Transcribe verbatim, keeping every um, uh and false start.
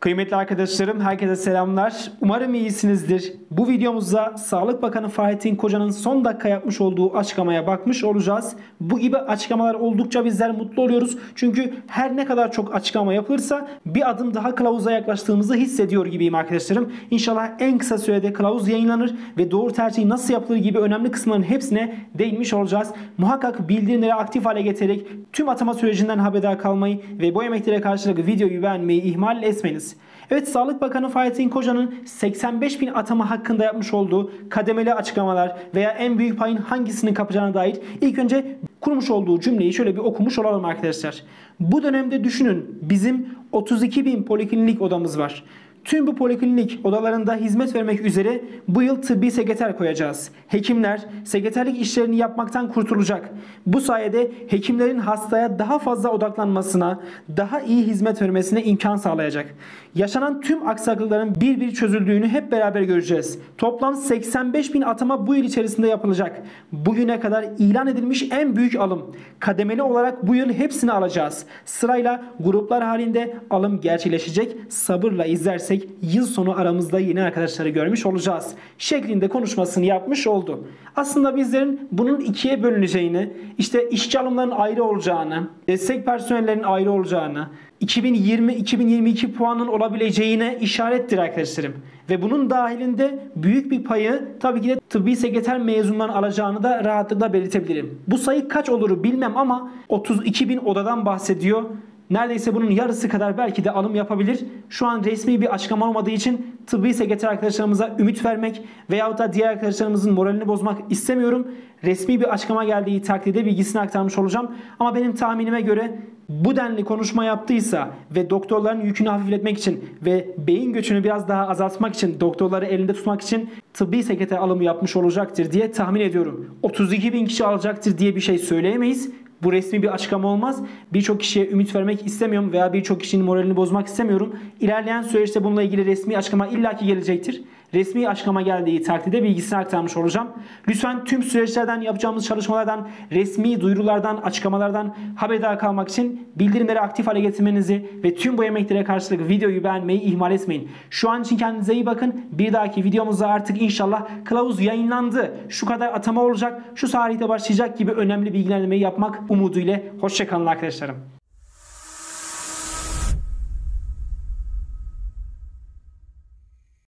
Kıymetli arkadaşlarım, herkese selamlar. Umarım iyisinizdir. Bu videomuzda Sağlık Bakanı Fahrettin Koca'nın son dakika yapmış olduğu açıklamaya bakmış olacağız. Bu gibi açıklamalar oldukça bizler mutlu oluyoruz. Çünkü her ne kadar çok açıklama yapılırsa bir adım daha kılavuza yaklaştığımızı hissediyor gibiyim arkadaşlarım. İnşallah en kısa sürede kılavuz yayınlanır ve doğru tercih nasıl yapılır gibi önemli kısımların hepsine değinmiş olacağız. Muhakkak bildirimleri aktif hale getirerek tüm atama sürecinden haberdar kalmayı ve bu emeklere karşılık videoyu beğenmeyi ihmal etmeyiniz. Evet, Sağlık Bakanı Fahrettin Koca'nın seksen beş bin atama hakkında yapmış olduğu kademeli açıklamalar veya en büyük payın hangisini kapacağına dair ilk önce kurmuş olduğu cümleyi şöyle bir okumuş olalım arkadaşlar. Bu dönemde düşünün, bizim otuz iki bin poliklinik odamız var. Tüm bu poliklinik odalarında hizmet vermek üzere bu yıl tıbbi sekreter koyacağız. Hekimler sekreterlik işlerini yapmaktan kurtulacak. Bu sayede hekimlerin hastaya daha fazla odaklanmasına, daha iyi hizmet vermesine imkan sağlayacak. Yaşanan tüm aksaklıkların bir bir çözüldüğünü hep beraber göreceğiz. Toplam seksen beş bin atama bu yıl içerisinde yapılacak. Bugüne kadar ilan edilmiş en büyük alım. Kademeli olarak bu yıl hepsini alacağız. Sırayla gruplar halinde alım gerçekleşecek. Sabırla izlersek yıl sonu aramızda yeni arkadaşları görmüş olacağız şeklinde konuşmasını yapmış oldu. Aslında bizlerin bunun ikiye bölüneceğini, işte işçi alımlarının ayrı olacağını, destek personellerin ayrı olacağını, iki bin yirmi iki bin yirmi iki puanın olabileceğine işarettir arkadaşlarım. Ve bunun dahilinde büyük bir payı tabii ki de tıbbi sekreter mezundan alacağını da rahatlıkla belirtebilirim. Bu sayı kaç olur bilmem ama otuz iki bin odadan bahsediyor. Neredeyse bunun yarısı kadar belki de alım yapabilir. Şu an resmi bir açıklama olmadığı için tıbbi sekreter arkadaşlarımıza ümit vermek veyahut da diğer arkadaşlarımızın moralini bozmak istemiyorum. Resmi bir açıklama geldiği takdirde bilgisini aktarmış olacağım. Ama benim tahminime göre bu denli konuşma yaptıysa ve doktorların yükünü hafifletmek için ve beyin göçünü biraz daha azaltmak için, doktorları elinde tutmak için tıbbi sekreter alımı yapmış olacaktır diye tahmin ediyorum. otuz iki bin kişi alacaktır diye bir şey söyleyemeyiz. Bu resmi bir açıklama olmaz. Birçok kişiye ümit vermek istemiyorum veya birçok kişinin moralini bozmak istemiyorum. İlerleyen süreçte bununla ilgili resmi açıklama illaki gelecektir. Resmi açıklama geldiği takdirde bilgisini aktarmış olacağım. Lütfen tüm süreçlerden, yapacağımız çalışmalardan, resmi duyurulardan, açıklamalardan haberdar kalmak için bildirimleri aktif hale getirmenizi ve tüm bu emeklere karşılık videoyu beğenmeyi ihmal etmeyin. Şu an için kendinize iyi bakın. Bir dahaki videomuzda artık inşallah kılavuz yayınlandı, şu kadar atama olacak, şu tarihte başlayacak gibi önemli bilgilendirmeyi yapmak umuduyla. Hoşçakalın arkadaşlarım.